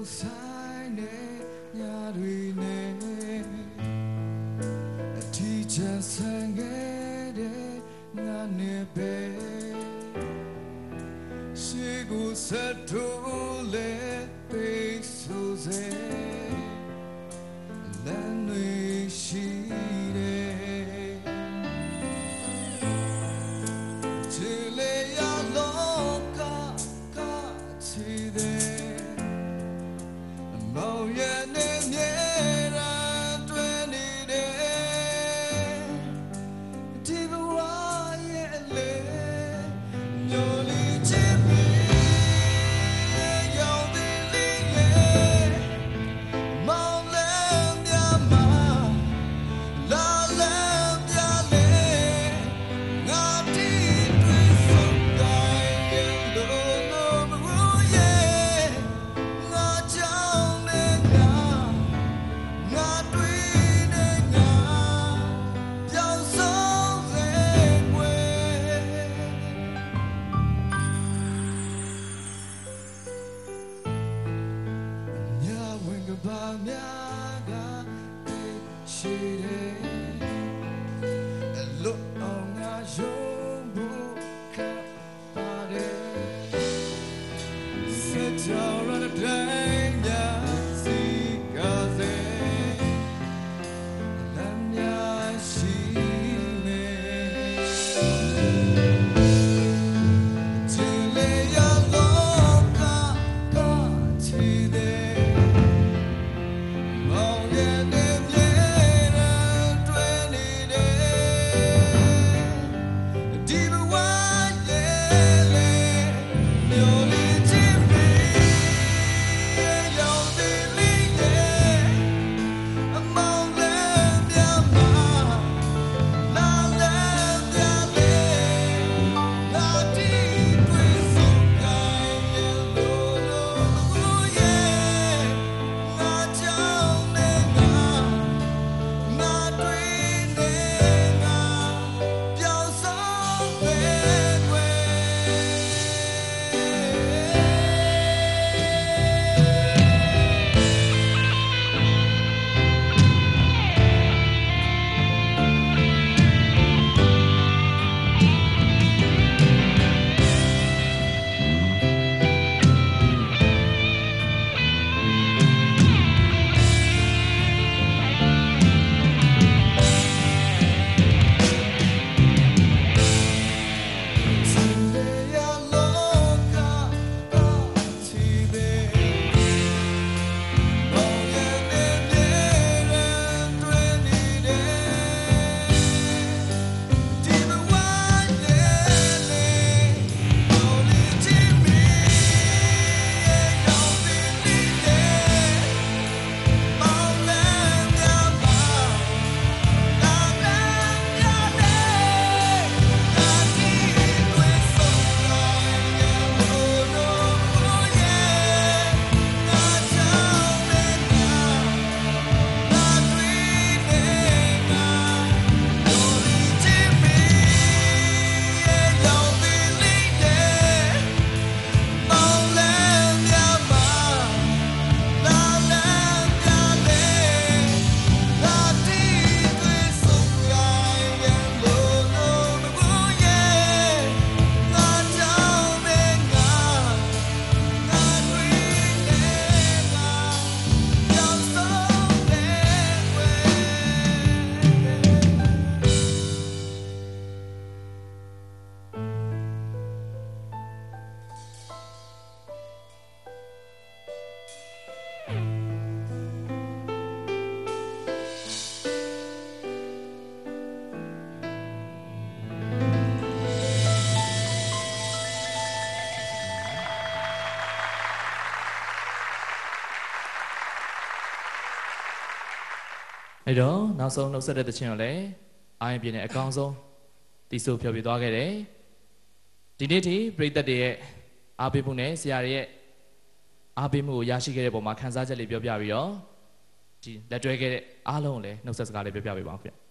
အဲ့တော့နောက်ဆုံးနှုတ်ဆက်တဲ့တခြင်းကိုလည်းအာရုံပြည့်နေအကောင်းဆုံးတီးဆိုဖျော်ပြသွားခဲ့တယ်ဒီနေ့ထိပရိသတ်တွေရဲ့အားပေးမှုနဲ့ဆရာတွေရဲ့အားပေးမှုကိုရရှိခဲ့တဲ့ပုံမှာခန်းစားချက်လေးပြောပြပြီးတော့ဒီလက်တွဲခဲ့တဲ့အားလုံးကိုလည်းနှုတ်ဆက်စကားလေးပြောပြပေးပါဦးခင်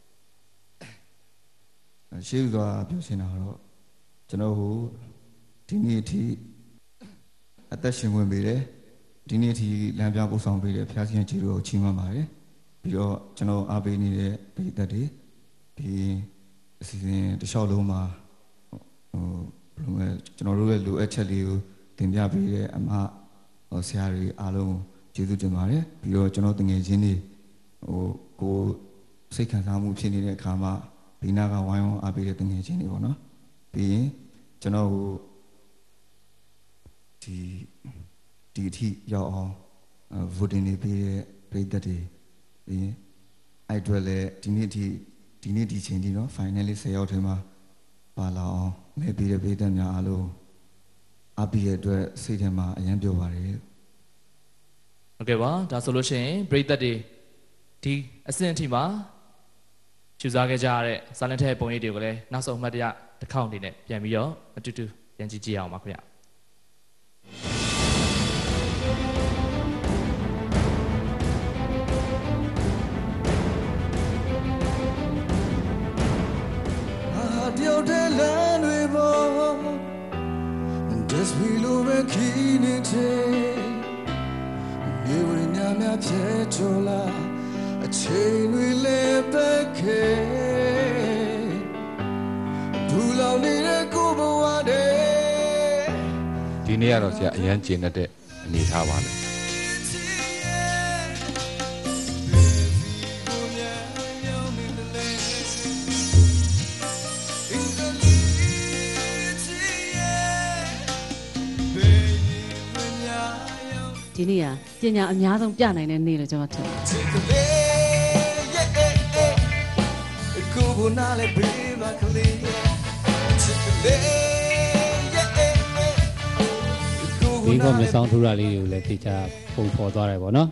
ဗျရှေ့စွာပြောချင်တာတော့ကျွန်တော်တို့ဒီနေ့ထိအသက်ရှင်ဝင်ပေးတယ်ဒီနေ့ထိလမ်းပြပို့ဆောင်ပေးတဲ့ဖျားရှင်ကြီးတို့ကိုချီးမွမ်းပါတယ်ပြီးတော့ကျွန်တော်အားပေးနေတဲ့ပြည်သက်တွေဒီအစီအစဉ်တစ်လျှောက်လုံးမှာဘယ်လိုလဲကျွန်တော်တို့ရဲ့လိုအပ်ချက်လေးကိုတင်ပြပေးတဲ့အမဆရာတွေအားလုံးကျေးဇူးတင်ပါတယ်ပြီးတော့ကျွန်တော်တငယ်ချင်းတွေကိုစိတ်ခံစားမှုဖြစ်နေတဲ့အခါမှာဒီနာကဝိုင်းဝန်းအားပေးတဲ့တငယ်ချင်းတွေပေါ့နော်ပြီးရင်ကျွန်တော်ဒီအထိရောက်အောင် voting တွေပေးတဲ့ပြည်သက်တွေပြီးရင်အဲ့အတွက်လည်းဒီနေ့ဒီချိန်ဒီနော် finally 10ရောက်ထဲမှာပါလာအောင်မဲပေးတဲ့ပြည်သက်များအားလုံးအားပေးတဲ့အတွက်စိတ်ထဲမှာအယံပြောပါတယ်ဟုတ်ကဲ့ပါဒါဆိုလို့ရှိရင်ပြည်သက်တွေဒီအဆင့်အထိမှာကျူစားခဲ့ကြရတဲ့ဇာလန်ထဲပုံရိပ်တွေကိုလည်းနောက်ဆုံးမှတ်တရတစ်ခေါက်အနေနဲ့ပြန်ပြီးတော့အတူတူပြန်ကြည့်ကြည့်အောင်ပါခင်ဗျတယောက်တည်းလမ်းတွေပေါ် Just we love a keen it မြေဝရညာများဖြစ်ချောလာအချိန်တွေလည်းပဲခဲဘူးလောင်နေတဲ့ကိုဘဝတဲ့ဒီနေ့ကတော့ဆရာအရန်ကျင်တဲ့အနေထားပါလေဒီနေ့ကပညာအများဆုံးပြနိုင်တဲ့နေ့လို့ကျွန်တော်ထင်တယ်ဒီကမျက်စောင်းထူတာလေးတွေကိုလည်းသိချပုံဖော်သွားတယ်ပေါ့နော်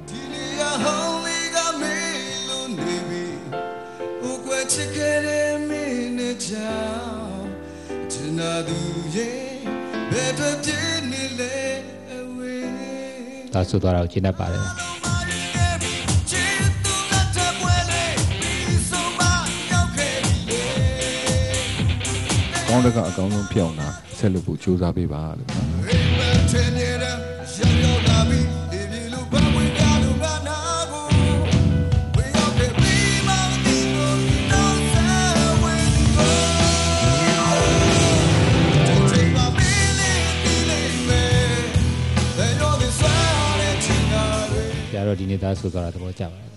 ဒါဆိုတော့ရှင်းတတ်ပါတယ်ကောင်းတဲ့ကအကောင်းဆုံးဖြစ်အောင်လားဆက်လုပ်ဖို့ကြိုးစားပေးပါလို့နော်ကြတော့ဒီနေ့သားဆိုတော့သဘောကျပါတယ်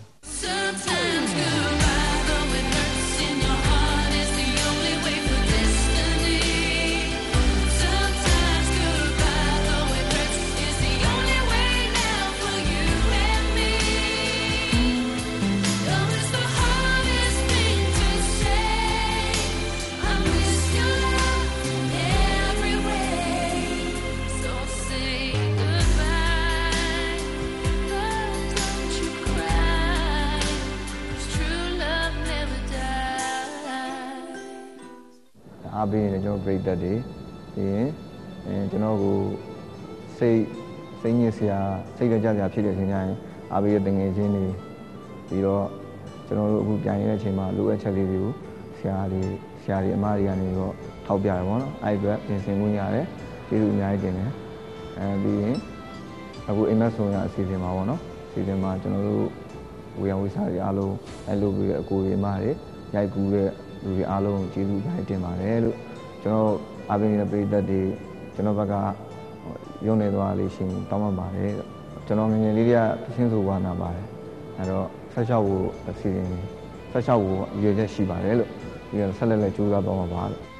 အားပေးနေကျွန်တော်ပြည်သက်တွေပြီးရင်ကျွန်တော်ကိုစိတ်ညစ်စရာစိတ်ကြကြစရာဖြစ်တဲ့အချိန်ကျရင်အားပေးတဲ့တငယ်ချင်းတွေပြီးတော့ကျွန်တော်တို့အခုပြန်ရတဲ့အချိန်မှာလိုအပ်ချက်လေးတွေကိုဆရာတွေအမတွေကနေတော့ထောက်ပြတယ်ပေါ့နော်အဲ့အတွက်ပြင်ဆင်မှုရတယ်ကျေးဇူးအများကြီးတင်တယ်ပြီးရင်အခုအိမ်မက်ဆောင်ရအစီအစဉ်မှာပေါ့နော်အစီအစဉ်မှာကျွန်တော်တို့ဝေယံဝေစာတွေအားလုံးအဲ့လိုပြီးတဲ့အကိုတွေအမတွေရိုက်ကူးတဲ့လူတွေအားလုံးကျေးဇူးများတင်ပါတယ်လို့ကျွန်တော်အားပေးနေတဲ့ပြည်သက်တွေကျွန်တော်ဘက်ကရုံနေသွားလေးရှင်တောင်းပန်ပါတယ်ကျွန်တော်ငယ်ငယ်လေးတွေကသင်းဆိုဝါနာပါတယ်အဲ့တော့ဆက်လျှောက်ဖို့အစီအစဉ်ဆက်လျှောက်ဖို့ရည်ရွယ်ချက်ရှိပါတယ်လို့ပြီးတော့ဆက်လက်ကြိုးစားသွားမှာပါလို့